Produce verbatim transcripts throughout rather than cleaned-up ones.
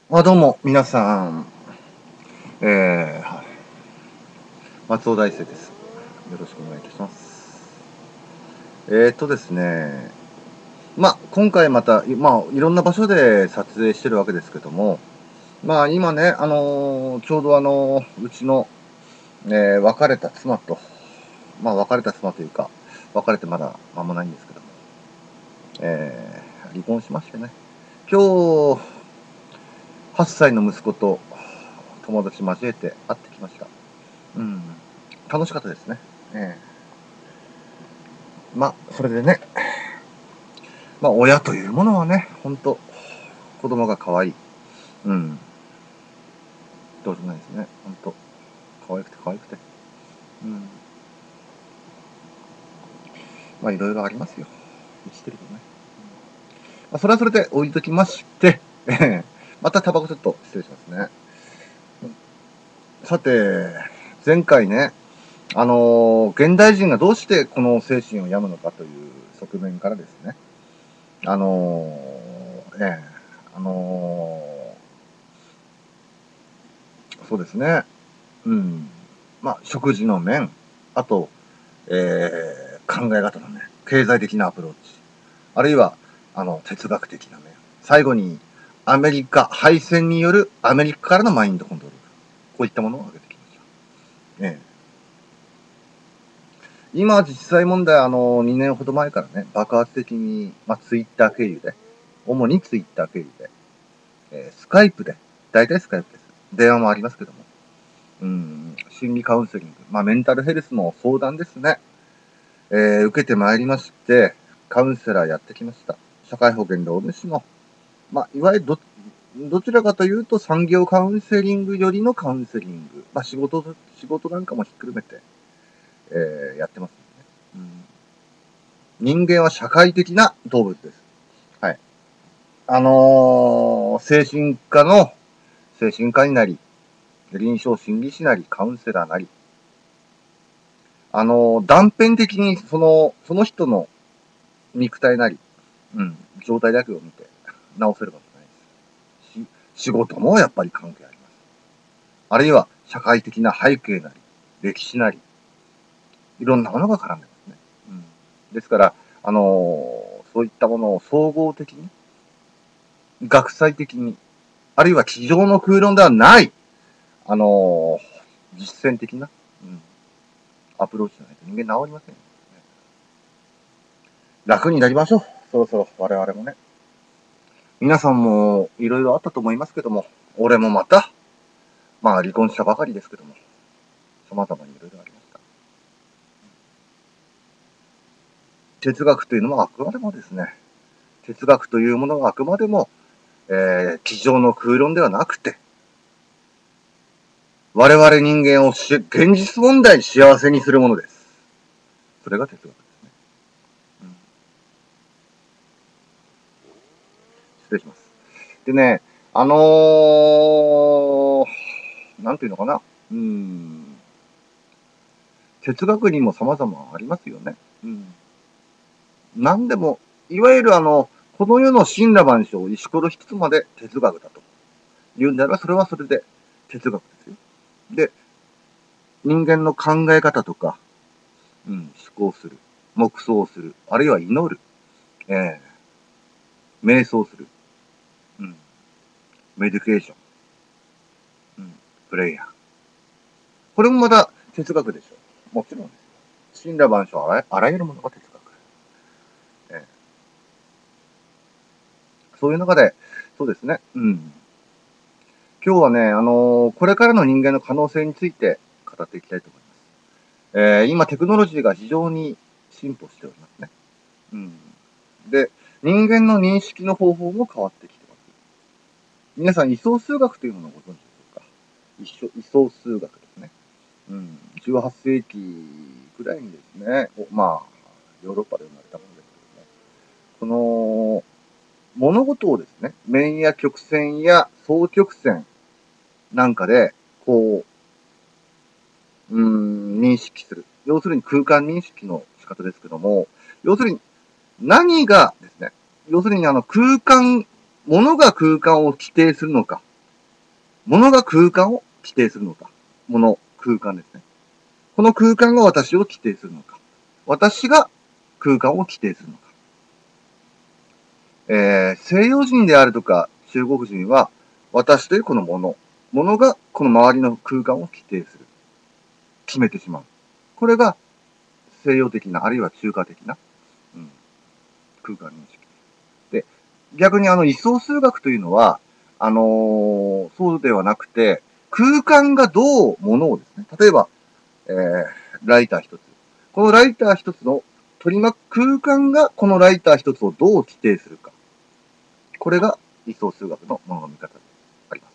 あ、どうも、皆さん、えー、松尾大輔です。よろしくお願いいたします。えーとですね、まあ、今回また、まあ、いろんな場所で撮影してるわけですけども、まあ、今ね、あのーちょうどあのーうちの、えー別れた妻と、まあ、別れた妻というか、別れてまだ間もないんですけども、えー離婚しましてね、今日、はっさいの息子と友達交えて会ってきました。うん、楽しかったですね。えーまあ、それでね、まあ、親というものはね、ほんと、子供が可愛い。うん。どうしようもないですね。ほんと。可愛くて可愛くて。うん。まあ、いろいろありますよ。生きてるとね。まあ、それはそれで置いときまして、えまたタバコちょっと失礼しますね。さて、前回ね、あのー現代人がどうしてこの精神を病むのかという側面からですね、あのー、ええ、あのーそうですね、うん。まあ、食事の面、あと、えー、考え方の面、経済的なアプローチ、あるいは、あの、哲学的な面、最後に、アメリカ、敗戦によるアメリカからのマインドコントロール、こういったものを挙げてきました。ね、今、実際問題、あの、にねんほど前からね、爆発的に、まあ、ツイッター経由で、主にツイッター経由で、えー、スカイプで、大体スカイプです。電話もありますけども、うん、心理カウンセリング、まあ、メンタルヘルスの相談ですね。えー、受けてまいりまして、カウンセラーやってきました。社会保険労務士の、まあ、いわゆるど、どちらかというと産業カウンセリングよりのカウンセリング。まあ、仕事、仕事なんかもひっくるめて、えー、やってます、ね。うん。人間は社会的な動物です。はい。あのー、精神科の、精神科になり、臨床心理士なり、カウンセラーなり、あのー、断片的にその、その人の肉体なり、うん、状態だけを見て直せることないです。し、仕事もやっぱり関係あります。あるいは社会的な背景なり、歴史なり、いろんなものが絡んでますね。うん、ですから、あのー、そういったものを総合的に、学際的に、あるいは机上の空論ではない、あのー、実践的な、うん、アプローチじゃないと人間治りませんよ。楽になりましょう。そろそろ我々もね。皆さんもいろいろあったと思いますけども、俺もまた、まあ離婚したばかりですけども、様々にいろいろありました。哲学というのはあくまでもですね、哲学というものはあくまでも、えー、机上の空論ではなくて、我々人間をし現実問題幸せにするものです。それが哲学ですね。うん、失礼します。でね、あのー、なんていうのかな。うん。哲学にも様々ありますよね。うん。何でも、いわゆるあの、この世の神羅万象、石ころ一つまで哲学だと言うんであれば、それはそれで哲学ですよ。で、人間の考え方とか、うん、思考する、黙想する、あるいは祈る、えー、瞑想する、うん、メディケーション、うん、プレイヤー。これもまた哲学でしょう。もちろんですよ。神羅万象あら、あらゆるものが哲学。えー、そういう中で、そうですね、うん。今日はね、あのー、これからの人間の可能性について語っていきたいと思います。えー、今テクノロジーが非常に進歩しておりますね。うん。で、人間の認識の方法も変わってきてます。皆さん、位相数学というものをご存知でしょうか。位相数学ですね。うん。じゅうはっせいきくらいにですね、まあ、ヨーロッパで生まれたものですけどね。この、物事をですね、面や曲線や双曲線なんかで、こう、うん、認識する。要するに空間認識の仕方ですけども、要するに何がですね、要するにあの空間、物が空間を規定するのか、 物が空間を規定するのか。物、空間ですね。この空間が私を規定するのか。私が空間を規定するのか。えー、西洋人であるとか中国人は、私というこの物、物がこの周りの空間を規定する。決めてしまう。これが西洋的な、あるいは中華的な、うん、空間認識。で、逆にあの、位相数学というのは、あのー、そうではなくて、空間がどう物をですね、例えば、えー、ライター一つ。このライター一つの取り巻く空間がこのライター一つをどう規定するか。これが位相数学のものの見方であります。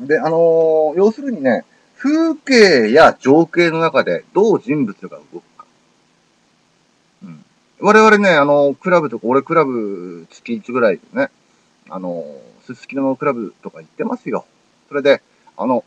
で、あのー、要するにね、風景や情景の中でどう人物が動くか。うん、我々ね、あの、クラブとか、俺クラブ月いちぐらいでね、あの、すすきののクラブとか行ってますよ。それで、あの、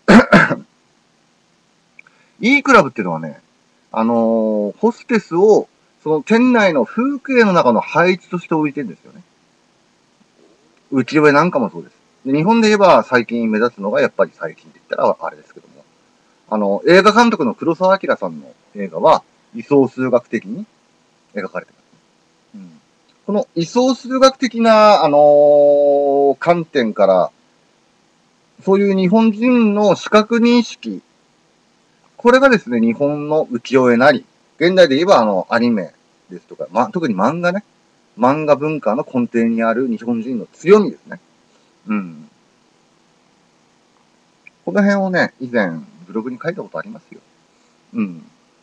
いいクラブっていうのはね、あのー、ホステスを、その店内の風景の中の配置として置いてるんですよね。浮世絵なんかもそうです。で日本で言えば最近目立つのがやっぱり最近って言ったらあれですけども。あの、映画監督の黒澤明さんの映画は、位相数学的に描かれてます。うん、この位相数学的な、あのー、観点から、そういう日本人の視覚認識、これがですね、日本の浮世絵なり、現代で言えばあの、アニメですとか、ま、特に漫画ね。漫画文化の根底にある日本人の強みですね。うん。この辺をね、以前、ブログに書いたことありますよ。うん。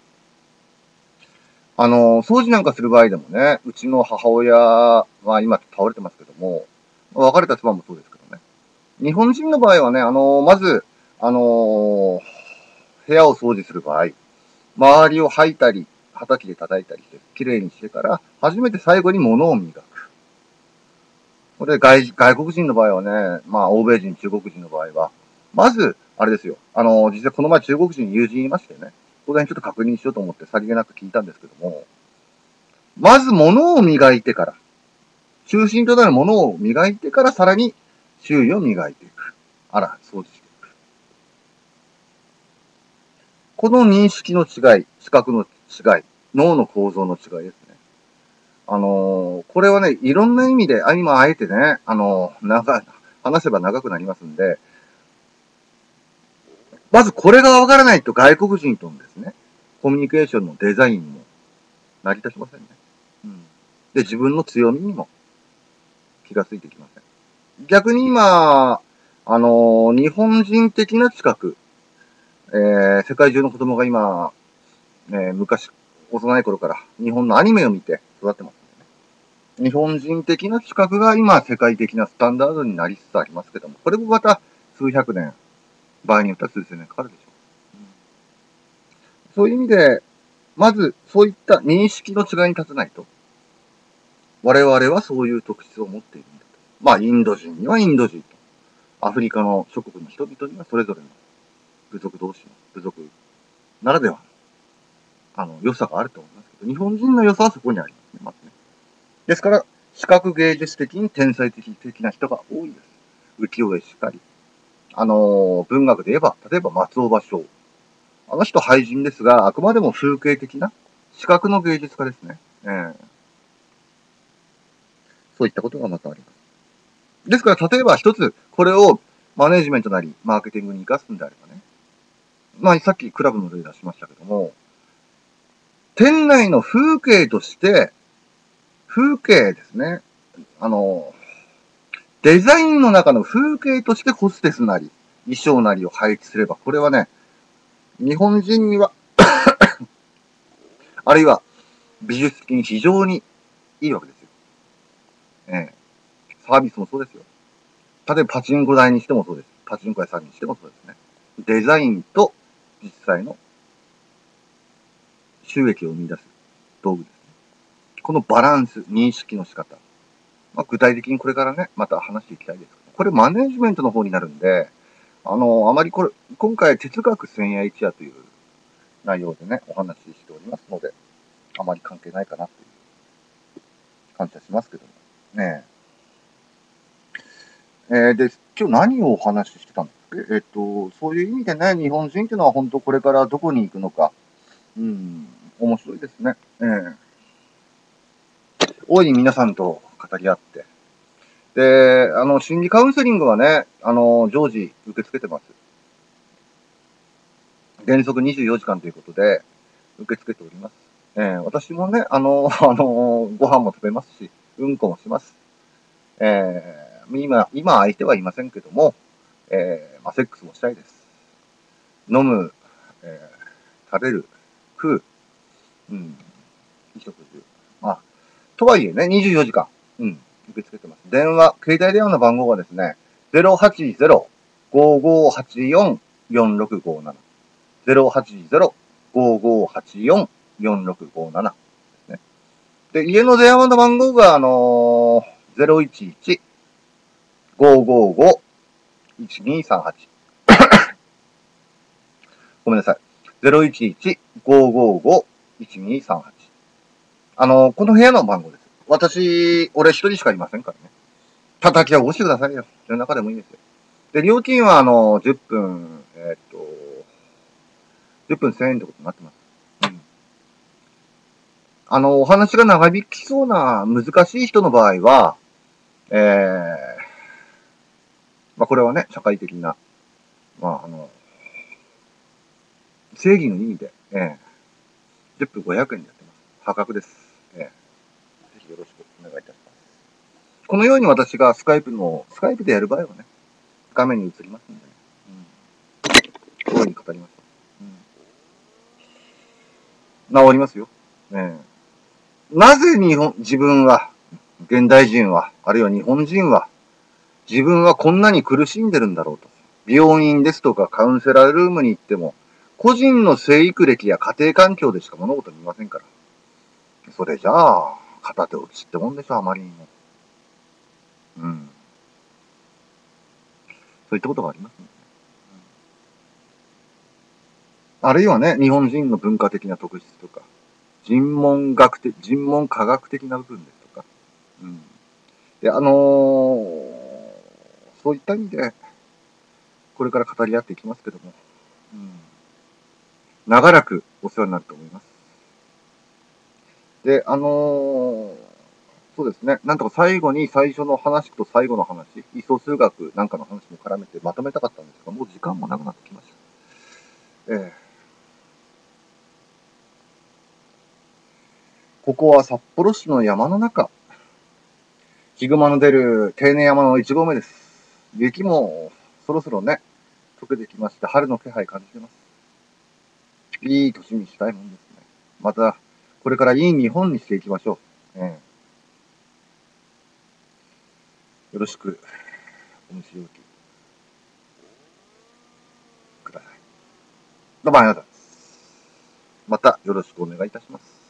あの、掃除なんかする場合でもね、うちの母親は今倒れてますけども、別れた妻もそうですけどね。日本人の場合はね、あの、まず、あの、部屋を掃除する場合、周りを掃いたり、畑で叩いたりして、きれいにしてから、初めて最後に物を磨く。これ外、外国人の場合はね、まあ、欧米人、中国人の場合は、まず、あれですよ。あの、実際この前中国人友人いましてね、そこら辺ちょっと確認しようと思ってさりげなく聞いたんですけども、まず物を磨いてから、中心となる物を磨いてから、さらに周囲を磨いていく。あら、掃除していく。この認識の違い、視覚の違い、脳の構造の違いですね。あのー、これはね、いろんな意味で、あ、今あえてね、あのー、長い、話せば長くなりますんで、まずこれがわからないと外国人とのですね、コミュニケーションのデザインも成り立ちませんね。うん。で、自分の強みにも気がついてきません。逆に今、あのー、日本人的な知覚、えー、世界中の子供が今、ね、昔、幼い頃から日本のアニメを見て育ってます、ね。日本人的な知覚が今世界的なスタンダードになりつつありますけども、これもまた数百年、場合によっては数千年かかるでしょう。うん、そういう意味で、まずそういった認識の違いに立たないと、我々はそういう特質を持っているんだと。まあ、インド人にはインド人と、アフリカの諸国の人々にはそれぞれの部族同士の部族ならではの、あの、良さがあると思いますけど、日本人の良さはそこにありますね、まずね。ですから、視覚芸術的に天才的的な人が多いです。浮世絵しかり。あのー、文学で言えば、例えば松尾芭蕉。あの人俳人ですが、あくまでも風景的な視覚の芸術家ですね。えー、そういったことがまたあります。ですから、例えば一つ、これをマネジメントなり、マーケティングに活かすんであればね。まあ、さっきクラブの例出しましたけども、店内の風景として、風景ですね。あの、デザインの中の風景としてホステスなり、衣装なりを配置すれば、これはね、日本人にはあるいは美術的に非常にいいわけですよ。ええ。サービスもそうですよ。例えばパチンコ台にしてもそうです。パチンコ屋さんにしてもそうですね。デザインと実際の収益を生み出す道具ですね。このバランス、認識の仕方。まあ、具体的にこれからね、また話していきたいです。これマネジメントの方になるんで、あの、あまりこれ、今回哲学千夜一夜という内容でね、お話ししておりますので、あまり関係ないかなという感じはしますけども。ねえー、で、今日何をお話ししてたんだっけ？えっと、そういう意味でね、日本人っていうのは本当これからどこに行くのか、うん、面白いですね。えー、大いに皆さんと語り合って、で、あの、心理カウンセリングはね、あの、常時受け付けてます。原則にじゅうよじかんということで、受け付けております。えー、私もね、あの、あの、ご飯も食べますし、うんこもします。えー、今、今相手はいませんけども、えー、まあ、セックスもしたいです。飲む、えー、食べる、食う、うん、衣食住。まあ、とはいえね、にじゅうよじかん、うん、受け付けてます。電話、携帯電話の番号はですね、ゼロはちゼロ ごーごーはちよん よんろくごーなな。ゼロはちゼロ ごーごーはちよん よんろくごーななですね。で、家の電話の番号が、あのー、ゼロいちいち ごーごーごー いちにーさんはち。ごめんなさい。ゼロいちいち ごーごーごー いちにーさんはち。あのー、この部屋の番号です。私、俺一人しかいませんからね。叩きは起こしてくださいよ。夜中でもいいですよ。で、料金は、あのー、じゅっぷん、えー、っと、じゅっぷんせんえんってことになってます。うん。あの、お話が長引きそうな難しい人の場合は、えー、まあ、これはね、社会的な、まあ、あの、正義の意味で、えー、じゅっぷんごひゃくえんでやってます。破格です。えー、ぜひよろしくお願いいたします。このように私がスカイプの、スカイプでやる場合はね、画面に映りますんで、ね、うん、こういうふうに語りましょう。うん、治りますよ。えー、なぜ日本、自分は、現代人は、あるいは日本人は、自分はこんなに苦しんでるんだろうと。病院ですとかカウンセラールームに行っても、個人の生育歴や家庭環境でしか物事見ませんから。それじゃあ、片手落ちってもんでしょ、あまりにも。うん。そういったことがありますね。あるいはね、日本人の文化的な特質とか、人文学的、人文科学的な部分ですとか。うん。で、あのー、そういった意味で、これから語り合っていきますけども、うん、長らくお世話になると思います。で、あのー、そうですね。なんとか最後に最初の話と最後の話、位相数学なんかの話も絡めてまとめたかったんですが、もう時間もなくなってきました。ええ、ここは札幌市の山の中。ヒグマの出る定年山のいち合目です。雪もそろそろね、溶けてきまして、春の気配感じてます。いい年にしたいもんですね。また、これからいい日本にしていきましょう。ええ、よろしくお見知りおきください。どうもありがとうございます。またよろしくお願いいたします。